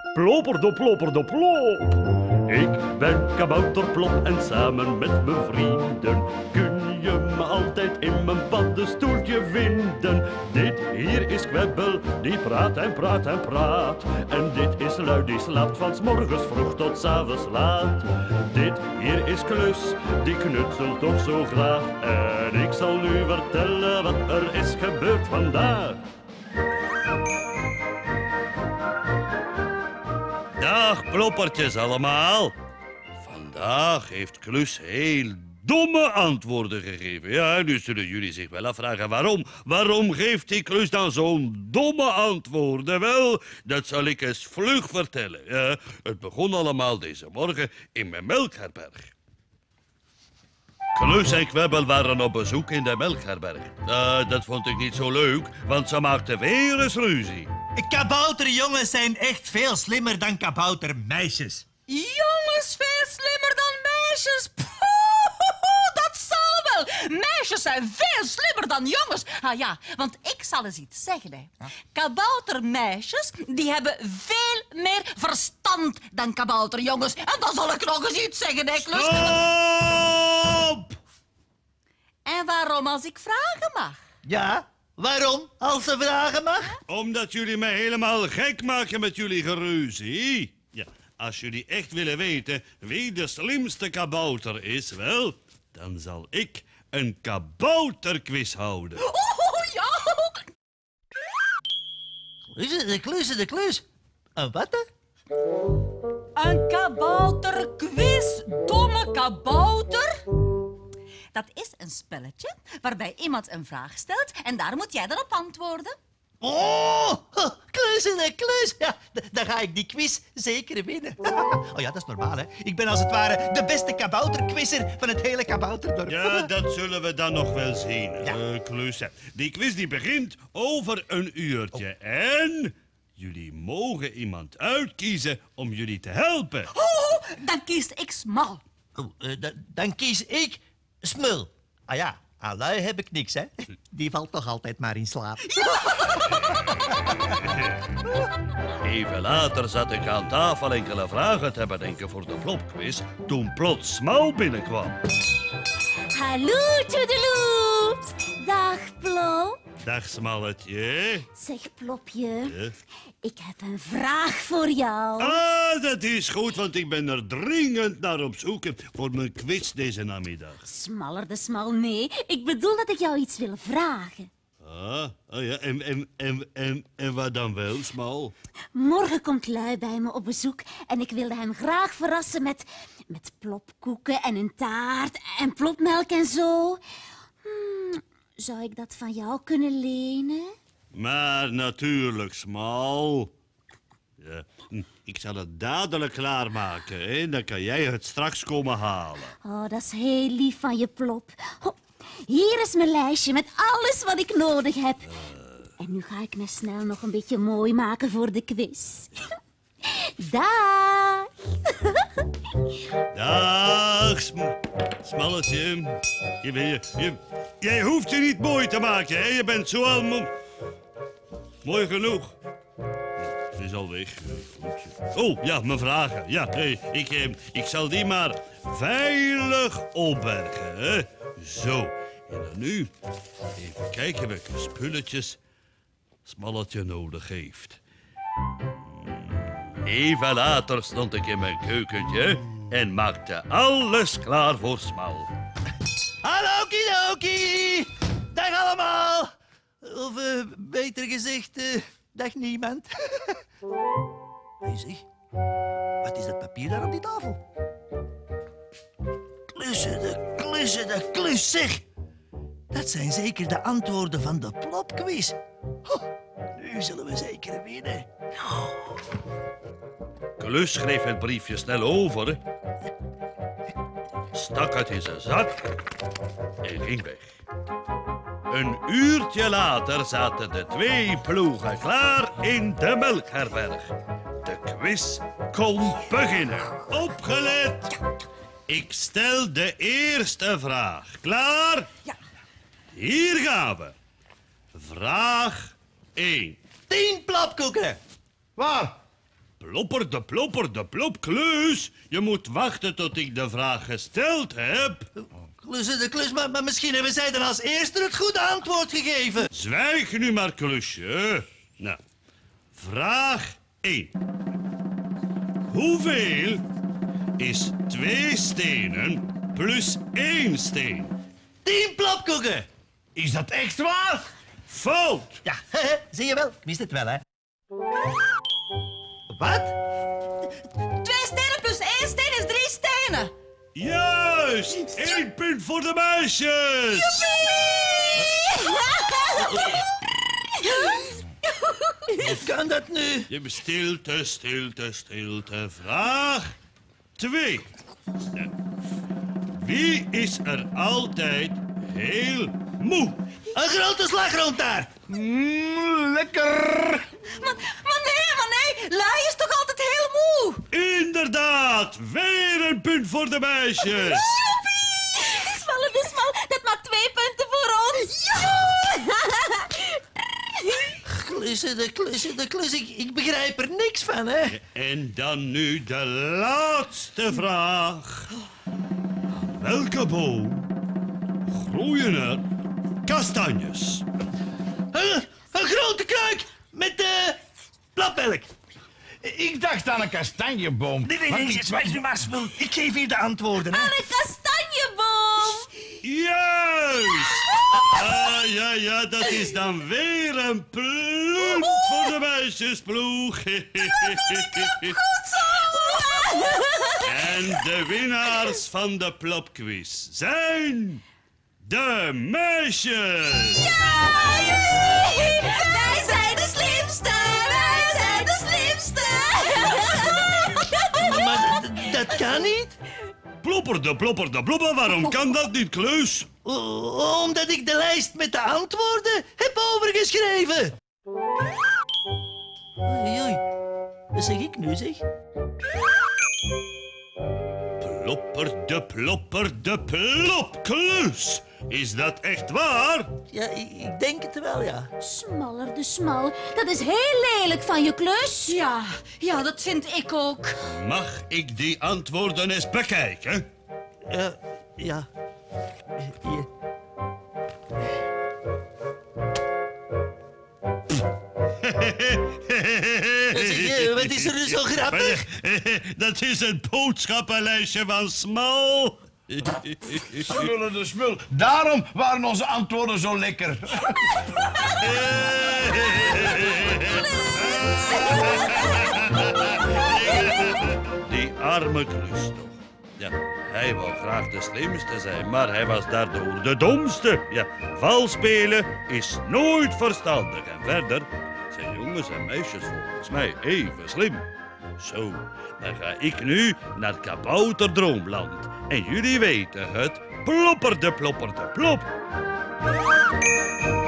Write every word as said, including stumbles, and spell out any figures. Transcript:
Plopperdo, plopperdo, plop. Ik ben kabouter Plop en samen met mijn vrienden kun je me altijd in mijn paddenstoeltje vinden. Dit hier is Kwebbel, die praat en praat en praat. En dit is Lui, die slaapt van 's morgens vroeg tot 's avonds laat. Dit hier is Klus, die knutselt toch zo graag. En ik zal nu vertellen wat er is gebeurd vandaag. Dag ploppertjes allemaal. Vandaag heeft Klus heel domme antwoorden gegeven. Ja, nu zullen jullie zich wel afvragen waarom. Waarom geeft die Klus dan zo'n domme antwoorden? Wel, dat zal ik eens vlug vertellen. Ja, het begon allemaal deze morgen in mijn melkherberg. Klus en Kwebbel waren op bezoek in de melkherberg. Uh, dat vond ik niet zo leuk, want ze maakten weer eens ruzie. Kabouterjongens zijn echt veel slimmer dan kaboutermeisjes. Jongens veel slimmer dan meisjes? Poeh, dat zal wel. Meisjes zijn veel slimmer dan jongens. Ah ja, want ik zal eens iets zeggen. Hè. Kaboutermeisjes, die hebben veel meer verstand dan kabouterjongens. En dan zal ik nog eens iets zeggen, hè, Klus. Stop! En waarom als ik vragen mag? Ja, waarom als ze vragen mag? Omdat jullie mij helemaal gek maken met jullie geruzie. Ja, als jullie echt willen weten wie de slimste kabouter is, wel, dan zal ik een kabouterquiz houden. Oh, ja. Klussen, de klussen, de klus. Een wat dan? Een kabouterquiz, domme kabouter. Dat is een spelletje waarbij iemand een vraag stelt en daar moet jij dan op antwoorden. Oh, klussen, de klus. Ja, dan ga ik die quiz zeker winnen. Oh ja, dat is normaal, hè. Ik ben als het ware de beste kabouterquizzer van het hele kabouterdorp. Ja, dat zullen we dan nog wel zien, Ja. uh, Klus. Die quiz die begint over een uurtje. Oh. En jullie mogen iemand uitkiezen om jullie te helpen. Oh, dan kies ik Smal. Oh, uh, dan, dan kies ik Smul. Ah ja, aan lui heb ik niks, hè. Die valt toch altijd maar in slaap. Even later zat ik aan tafel enkele vragen te bedenken voor de Plopquiz toen plots Smal binnenkwam. Hallo, toedeloe. Dag, Plop. Dag Smalletje. Zeg, Plopje, Ja? ik heb een vraag voor jou. Ah, dat is goed, want ik ben er dringend naar op zoek voor mijn quiz deze namiddag. Smaller de smal, nee. Ik bedoel dat ik jou iets wil vragen. Ah, oh ja, en, en, en, en, en wat dan wel, Smal? Morgen komt Lui bij me op bezoek en ik wilde hem graag verrassen met, met plopkoeken en een taart en plopmelk en zo. Hmm, zou ik dat van jou kunnen lenen? Maar natuurlijk, Smal. Ja, hm, ik zal het dadelijk klaarmaken, hè? Dan kan jij het straks komen halen. Oh, dat is heel lief van je, Plop. Oh, hier is mijn lijstje met alles wat ik nodig heb. En nu ga ik me snel nog een beetje mooi maken voor de quiz. Dag! Dag, sm Smalletje. Je, je, je, jij hoeft je niet mooi te maken, hè? Je bent zo al mo mooi genoeg. Ze is al weg. Oh, ja, mijn vragen. Ja, hey, ik, eh, ik zal die maar veilig opbergen, hè? Zo. En dan nu even kijken welke spulletjes Smalletje nodig heeft. Even later stond ik in mijn keukentje en maakte alles klaar voor Smal. Hallo, kidoki. Dag allemaal. Of uh, beter gezegd, uh, dag niemand. Hé, zeg. Wat is dat papier daar op die tafel? Klussen, de klussen, de klus, zeg. Dat zijn zeker de antwoorden van de plopquiz. Oh, nu zullen we zeker winnen. Klus schreef het briefje snel over, stak het in zijn zak en ging weg. Een uurtje later zaten de twee ploegen klaar in de melkherberg. De quiz kon beginnen. Opgelet! Ik stel de eerste vraag. Klaar? Ja. Hier gaan we. Vraag één. Tien plopkoeken. Waar? Plopper de plopper de plop, Kleus. Je moet wachten tot ik de vraag gesteld heb. Klussen de klus, maar, maar misschien hebben zij dan als eerste het goede antwoord gegeven. Zwijg nu maar, Klusje. Nou, vraag één. Hoeveel is twee stenen plus één steen? Tien plopkoeken. Is dat echt waar? Fout. Ja, zie je wel. Ik wist het wel, hè. Wat? Twee stenen plus één steen is drie stenen. Juist. Eén punt voor de meisjes. Hoe kan dat nu? Je hebt stilte, stilte, stilte. Vraag twee. Wie is er altijd heel moe? Een grote slagroom daar. Mm, lekker. Maar, maar nee, maar nee. Lui is toch altijd heel moe? Inderdaad. Weer een punt voor de meisjes. Smalle de smal, dat maakt twee punten voor ons. Klussen de klussen de klus. Ik, ik begrijp er niks van, hè. En dan nu de laatste vraag. Aan welke boom groeien er kastanjes? Een, een grote kruik met uh, plapmelk. Ik dacht aan een kastanjeboom. Nee, nee, nee, zwijg nu maar, Smul. Ik geef hier de antwoorden, hè. Aan een kastanjeboom. Juist! Ah, ja, ja, dat is dan weer een punt voor de meisjesploeg. En de winnaars van de plopquiz zijn de meisjes. Wij zijn de slimste. Wij zijn de slimste. Maar d- dat kan niet. Plopper de plopper de plopper, waarom kan dat niet, Kleus? O- omdat ik de lijst met de antwoorden heb overgeschreven. Oei, oei. Wat zeg ik nu, zeg? Plopper de plopper de plop, Kleus. Is dat echt waar? Ja, ik, ik denk het wel, ja. Smaller de smal. Dat is heel lelijk van je, Klus. Ja, ja, dat vind ik ook. Mag ik die antwoorden eens bekijken? Uh, ja. Hier. Zeg, eh, wat is er nu zo grappig? Dat is het boodschappenlijstje van Smal. Smullen de smul. Daarom waren onze antwoorden zo lekker. Die arme Klus toch. Ja, hij wou graag de slimste zijn, maar hij was daardoor de domste. Ja, vals spelen is nooit verstandig. En verder zijn jongens en meisjes volgens mij even slim. Zo, dan ga ik nu naar Kabouterdroomland. En jullie weten het, plopper de plopper de plop.